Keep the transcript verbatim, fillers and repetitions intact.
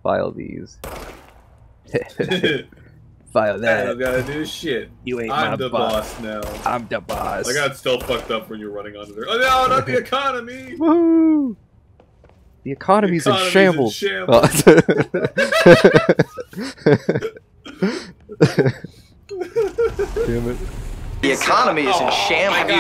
File these. File that. I don't gotta do shit. You ain't I'm my the boss. boss now. I'm the boss. I got still fucked up when you're running onto there. Oh no, not the economy! Woohoo! The economy's, the in economy's shambles. In shambles. Damn it. The economy is in Oh, shambles.